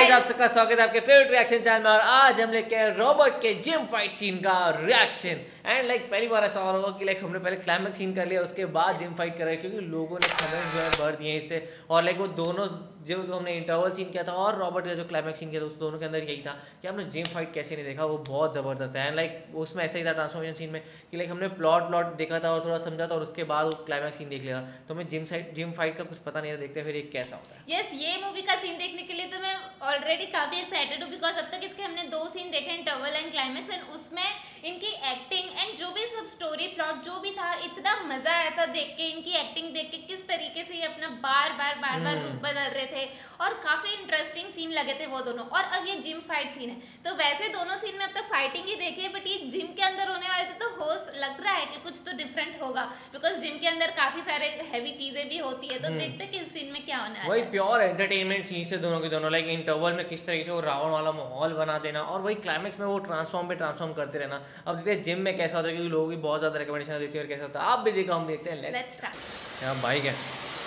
Guys आप सबका स्वागत है आपके फेवरेट रिएक्शन चैनल में। और आज हम लेके आए रॉबर्ट के जिम फाइट सीन का रिएक्शन। एंड पहली बार ऐसा हो रहा होगा कि हमने पहले क्लाइमैक्स सीन कर लिया, उसके बाद जिम फाइट कर रहे हैं, क्योंकि लोगों ने कमेंट जो है भर दिए इससे। और वो दोनों जो हमने इंटरवल सीन किया था और रॉबर्ट का जो क्लाइमैक्स सीन किया था, उस दोनों के अंदर यही था कि हमने जिम फाइट कैसे नहीं देखा, वो बहुत ज़बरदस्त है। एंड उसमें ऐसा ही था ट्रांसफॉर्मेशन सीन में कि हमने प्लॉट देखा था और थोड़ा समझा था, और उसके बाद वो क्लाइमैक्स सीन देख लिया था। तो हमें जिम फाइट का कुछ पता नहीं था, देखते फिर ये कैसा होता है। यस, ये मूवी का सीन देखने के लिए तो मैं ऑलरेडी काफी एक्साइटेड हूँ, बिकॉज अब तक इसके हमने 2 सीन देखे, इंटरवल एंड क्लाइमैक्स, एंड उसमें इनकी एक्टिंग एंड जो भी सब स्टोरी प्लॉट जो भी था, इतना मजा आया था देख के, इनकी एक्टिंग देख के, किस तरीके से ये अपना बार बार रूप बदल रहे थे, और काफी इंटरेस्टिंग सीन लगे थे वो दोनों। और अब ये जिम फाइट सीन है, तो वैसे दोनों सीन में अब तक फाइटिंग ही देखी है, बट ये जिम के अंदर होने वाले थे, तो लग रहा है कि कुछ तो डिफरेंट होगा, बिकॉज जिम के अंदर काफी सारे हैवी चीजें भी होती है। तो देखते कि इस सीन में क्या होने वाला है। वही प्योर एंटरटेनमेंट सीन से दोनों के दोनों, इंटरवल में किस तरीके से वो रावण वाला माहौल बना देना, और वही क्लाइमैक्स में वो ट्रांसफॉर्म करते रहना। अब देखते हैं जिम में कैसा होता है, क्योंकि लोग भी बहुत ज्यादा रिकमेंडेशन देते हैं और कैसा होता है। आप भी देखो, हम देखते हैं। Let's start. क्या बाइक है,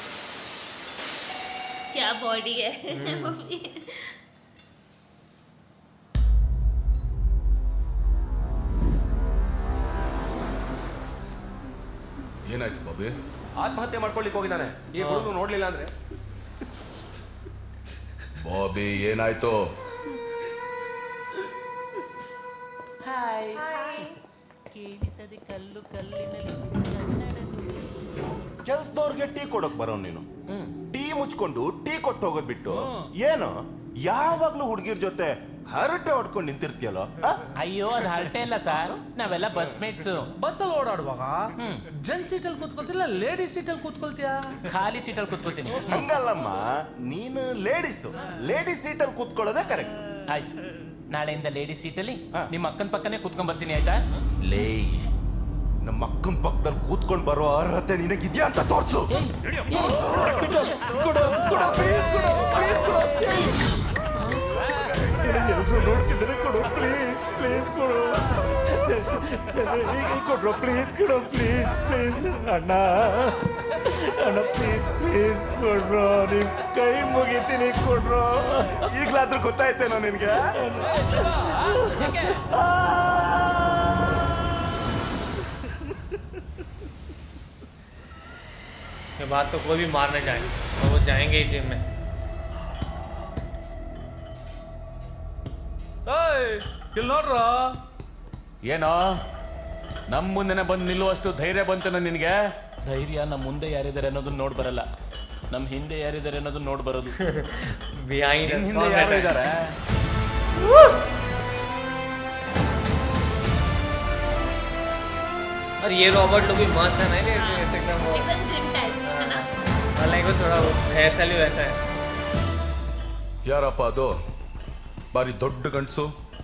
क्या बॉडी है। ಏನಾಯ್ತು ಬಾಬಿ? ಆತ್ಮಹತ್ಯೆ ಮಾಡ್ಕೊಳ್ಳಿಕ್ಕೆ ಹೋಗಿದ್ದಾನೆ ಈ ಹುಡುಗ ನೋಡ್ಲಿಲ್ಲ ಅಂದ್ರೆ. ಬಾಬಿ ಏನಾಯ್ತು? ಹಾಯ್ ಕೇಳಿಸದೆ ಕಲ್ಲು ಕಲ್ಲಿನಲ್ಲಿ ಕೆಲ್ಸದವ್ರಿಗೆ ಟೀ ಕೊಡಕ್ ಬರೋ ನೀನು ಟೀ ಮುಚ್ಕೊಂಡು ಟೀ ಕೊಟ್ಟು ಹೋಗೋದ್ ಬಿಟ್ಟು ಏನು ಯಾವಾಗ್ಲೂ ಹುಡುಗಿರ್ ಜೊತೆ ಹರಟೆ ಹೊಡ್ಕೊಂಡು ನಿಂತಿರ್ತೀಯಲ್ಲ? ಅಯ್ಯೋ ಅದು ಹರಟೆ ಇಲ್ಲ ಸರ್, ನಾವೆಲ್ಲ ಬಸ್ ಮೇಟ್ಸ್. ಬಸ್ಸಲ್ಲಿ ಓಡಾಡುವಾಗ ಜೆನ್ ಸೀಟಲ್ಲಿ ಕೂತ್ಕೊಳ್ತಿಲ್ಲ, ಲೇಡೀಸ್ ಸೀಟಲ್ಲಿ ಕೂತ್ಕೊಳ್ತೀಯ? ಖಾಲಿ ಸೀಟಲ್ಲಿ ಕೂತ್ಕೊಳ್ತೀನಿ. ಹಂಗಲ್ಲಮ್ಮ, ನೀನು ಲೇಡೀಸ್ ಸೀಟಲ್ಲಿ ಕೂತ್ಕೊಳ್ಳೋದೇ ಕರೆಕ್ಟ್. ಆಯ್ತು, ನಾಳೆಯಿಂದ ಲೇಡೀಸ್ ಸೀಟಲ್ಲಿ ನಿಮ್ಮ ಅಕ್ಕನ ಪಕ್ಕನೇ ಕೂತ್ಕೊಂಡ್ ಬರ್ತೀನಿ, ಆಯ್ತಾ? ಲೇ, ನಮ್ಮ ಅಕ್ಕನ ಪಕ್ಕದಲ್ಲಿ ಕೂತ್ಕೊಂಡು ಬರೋ ಅರ್ಹತೆ ನಿನಗಿದ್ಯಾ ಅಂತ ತೋರ್ಸು. ಎಲ್ರು ನೋಡ್ತಿದ್ರೆ ಕೊಡು, ಪ್ಲೀಸ್ ಪ್ಲೀಸ್ ಕೊಡು. ಈಗ ಕೊಡ್ರೋ, ಪ್ಲೀಸ್ ಕೊಡು, ಪ್ಲೀಸ್ ಪ್ಲೀಸ್. ಅಣ್ಣ ಅಣ್ಣ ಪ್ಲೀಸ್ ಪ್ಲೀಸ್ ಕೊಡ್ರೋ, ನಿಮ್ ಕೈ ಮುಗಿತೀನಿ ಕೊಡ್ರೋ. ಈಗ್ಲಾದ್ರೂ ಗೊತ್ತಾಯ್ತೇನೋ ನಿನ್ಗೆ? के बाद तो कोई भी मारने जाएंगे, और वो जाएंगे ही जिम में। ಇಲ್ಲಿ ನೋಡ್ರ, ಏನೋ ನಮ್ಮ ಮುಂದೆನೆ ಬಂದು ನಿಲ್ಲುವಷ್ಟು ಧೈರ್ಯ ಬಂತೇನೋ ನಿನಗೆ? ಧೈರ್ಯ ನಮ್ಮ ಮುಂದೆ ಯಾರಿದ್ದಾರೆ ಅನ್ನೋದನ್ನ ನೋಡ್ ಬರಲ್ಲ, ನಮ್ಮ ಹಿಂದೆ ಯಾರಿದ್ದಾರೆ ಅನ್ನೋದನ್ನ ನೋಡ್ ಬರೋದು. बिहाइंड ಹಿಂದೆ ಯಾರು ಇದ್ದಾರೆ? और ये रॉबर्ट लोग भी मस्त है ना, एकदम वो जिम टाइप है ना, हालांकि थोड़ा हेयर स्टाइल भी वैसा है। ಯಾರಪ್ಪ ಅದು? ಬಾರಿ ದೊಡ್ಡ ಗಂಡಸು.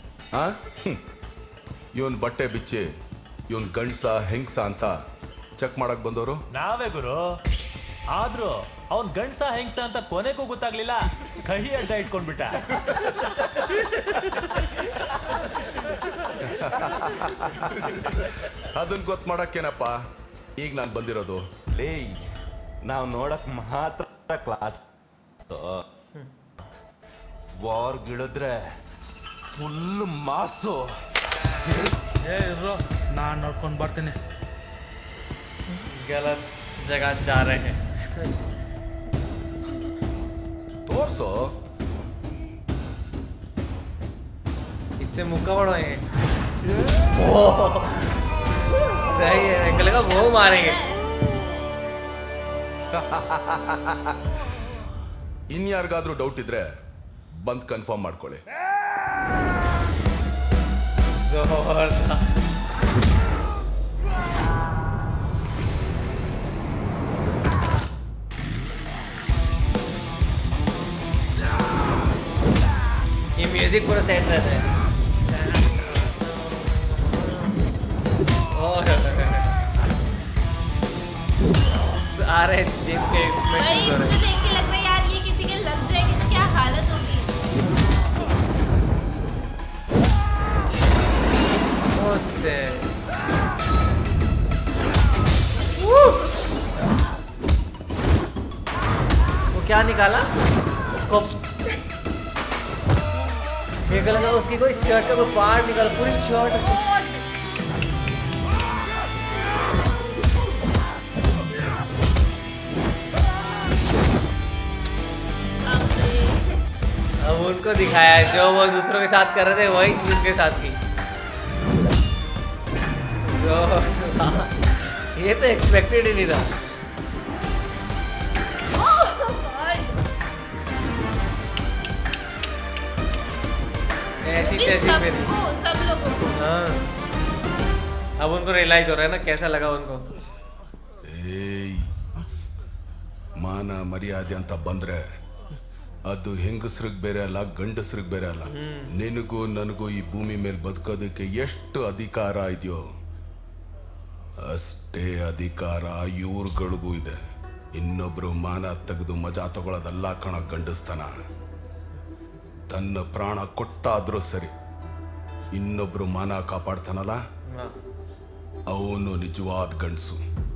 ಇವನ್ ಬಟ್ಟೆ ಬಿಚ್ಚಿ ಇವನ್ ಗಂಡ್ಸ ಹೆಂಗ್ಸ ಅಂತ ಚೆಕ್ ಮಾಡಕ್ ಬಂದವರು ನಾವೇ ಗುರು. ಆದ್ರೂ ಅವನ್ ಗಂಡ್ಸ ಹೆಂಗ್ಸ ಅಂತ ಕೊನೆಗೂ ಗೊತ್ತಾಗ್ಲಿಲ್ಲ, ಕೈ ಅಡ್ಡ ಇಟ್ಕೊಂಡ್ಬಿಟ್ಟ. ಅದನ್ನ ಗೊತ್ತು ಮಾಡಕ್ಕೇನಪ್ಪ ಈಗ ನಾನು ಬಂದಿರೋದು. ಲೇ, ನಾವು ನೋಡಕ್ ಮಾತ್ರ ಕ್ಲಾಸ್, ವಾರ್ಗಿಳಿದ್ರೆ ಫುಲ್ ಮಾಸು. ನಾನು ನೋಡ್ಕೊಂಡು ಬರ್ತೀನಿ. गलत जगह जा रहे हैं। ತೋರ್ಸೋ. इससे मुक्का बढ़वाएंगे। सही है, अंकल का वो मारेंगे। ಇನ್ಯಾರಿಗಾದ್ರೂ ಡೌಟ್ ಇದ್ರೆ ಬಂದ್ ಕನ್ಫರ್ಮ್ ಮಾಡ್ಕೊಳ್ಳಿ. ये म्यूजिक पूरा सेट रहता है। आ रहे जिम के भाई मुझे देख के लग रहा है यार, ये किसी के लग जाएगी तो क्या हालत होगी। वो क्या निकाला? मेरे को लगा उसकी कोई शर्ट का कोई पार्ट निकाल, पूरी शर्ट। अब उनको दिखाया है जो वो दूसरों के साथ कर रहे थे वही चीज उनके साथ की। ये तो एक्सपेक्टेड ही नहीं था। ऐसी तैसी फिर सब लोगों को। हाँ, अब उनको रियलाइज हो रहा है ना कैसा लगा उनको। ಏಯ್ ಮಾನ ಮರ್ಯಾದೆ ಅಂತ ಬಂದ್ರೆ ಅದು ಹೆಂಗಸ್ರಿಗೆ ಬೇರೆ ಅಲ್ಲ ಗಂಡಸ್ರಿಗೆ ಬೇರೆ ಅಲ್ಲ. ನಿನಗೂ ನನಗೂ ಈ ಭೂಮಿ ಮೇಲೆ ಬದುಕೋದಕ್ಕೆ ಎಷ್ಟು ಅಧಿಕಾರ ಇದೆಯೋ ಅಷ್ಟೇ ಅಧಿಕಾರ ಇವ್ರುಗಳಿಗೂ ಇದೆ. ಇನ್ನೊಬ್ರು ಮಾನ ತೆಗೆದು ಮಜಾ ತಗೊಳ್ಳೋದಲ್ಲ ಕಣ ಗಂಡಸ್ತನ. ತನ್ನ ಪ್ರಾಣ ಕೊಟ್ಟಾದ್ರೂ ಸರಿ ಇನ್ನೊಬ್ರು ಮಾನ ಕಾಪಾಡ್ತಾನಲ್ಲ ಅವನು ನಿಜವಾದ ಗಂಡಸು.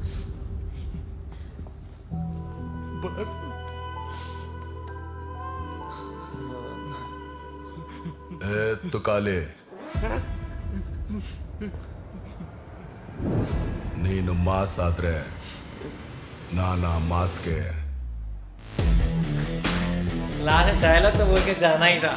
ತುಕಾಲೆ ನೀನು ಮಾಸ್ ಆದ್ರೆ ನಾನಾ ಮಾಸ್ಗೆ. लास्ट डायलॉग तो बोल के जाना ही था।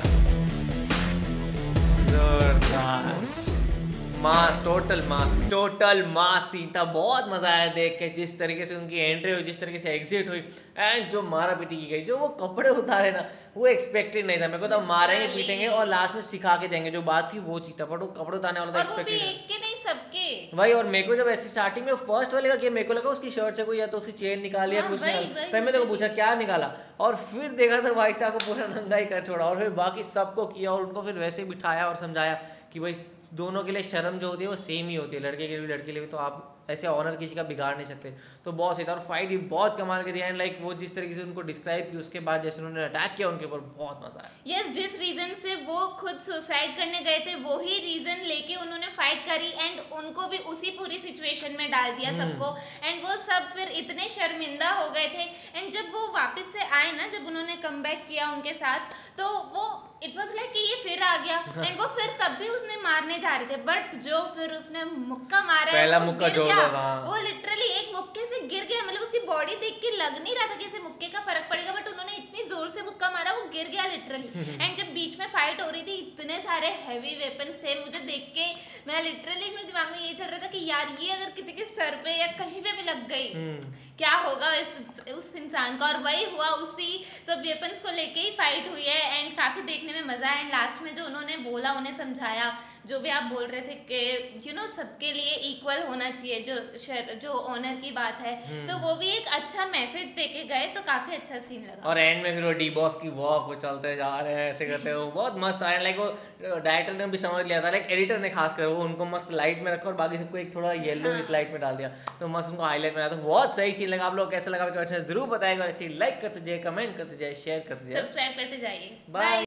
मास, टोटल मास सीन था। बहुत मजा आया देख के, जिस तरीके से उनकी एंट्री हुई, जिस तरीके से एग्जिट हुई एंड जो मारा पीटी की गई, जो वो कपड़े उतारे ना वो एक्सपेक्टेड नहीं था। मेरे को तो मारेंगे पीटेंगे और लास्ट में सिखा के देंगे, जो बात थी वो चीज था, बट वो कपड़े उतारने वाला था एक्सपेक्टेड नहीं सबके भाई। और मेरे को जब ऐसे स्टार्टिंग में फर्स्ट वाले का कि मेरे को लगा उसकी शर्ट से कोई या तो उसकी चेन निकाली या कुछ निकाला, तब मैं तेरे को पूछा क्या निकाला, और फिर देखा तो भाई साहब को पूरा नंगा ही कर छोड़ा, और फिर बाकी सबको किया और उनको फिर वैसे बिठाया और समझाया कि भाई दोनों के लिए शर्म जो होती है वो सेम ही होती है, लड़के के लिए भी लड़के के लिए भी, तो आप ऐसे ऑनर किसी का बिगाड़ नहीं सकते। तो बहुत सही था और फाइट भी बहुत कमाल के दिया एंड लाइक वो जिस तरीके से उनको डिस्क्राइब की उसके बाद जैसे उन्होंने अटैक किया उनके ऊपर बहुत मजा आया। यस, जिस रीजन से वो खुद सुसाइड करने गए थे वही रीजन लेके उन्होंने फाइट करी एंड उनको भी उसी पूरी सिचुएशन में डाल दिया सबको, एंड वो सब फिर इतने शर्मिंदा हो गए थे। एंड जब वो वापस से आए ना, जब उन्होंने कमबैक किया उनके साथ, तो वो इट वाज लाइक कि ये फिर आ गया एंड वो फिर तब भी उसने मारने जा रहे थे, बट जो फिर उसने मुक्का मारा, पहला मुक्का जोड़ दिया, वो लिटरली एक मुक्के से गिर गया। मतलब उसकी बॉडी देख के लग नहीं रहा था कि इसे मुक्के का फर्क पड़ेगा, बट उन्होंने इतनी जोर से मुक्का मारा वो गिर गया लिटरली। एंड जब बीच में फाइट हो रही थी इतने सारे हैवी वेपन्स थे, मुझे देख के मैं लिटरली मेरे दिमाग में ये चल रहा था कि यार ये अगर किसी के सर पे या कहीं पे भी लग गई क्या होगा उस इंसान का। और वही हुआ, उसी सब वेपन्स को लेके ही फाइट हुई है एंड काफी देखने में मजा आया। एंड लास्ट में जो उन्होंने बोला, उन्हें समझाया, जो भी आप बोल रहे थे कि यू नो सबके लिए इक्वल होना चाहिए, जो ऑनर की बात है, तो वो भी एक अच्छा मैसेज देके गए, तो काफी अच्छा सीन लगा। और एंड में फिर वो डी बॉस की वॉक वो चलते जा रहे हैं ऐसे करते हो, बहुत मस्त आया। लाइक वो डायरेक्टर ने भी समझ लिया था, लाइक एडिटर ने खास कर वो उनको मस्त लाइट में रखा और बाकी सबको एक थोड़ा येलो इस लाइट में डाल दिया, तो मस्त उनको हाईलाइट में आया। तो बहुत सही सीन लगा। आप लोग कैसा लगा जरूर बताएगा, ऐसे लाइक करते जाइए, कमेंट करते जाइए, शेयर करते जाइए, सब्सक्राइब करते जाइए। बाय।